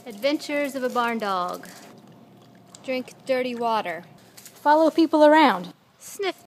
Adventures of a barn dog. Drink dirty water. Follow people around. Sniff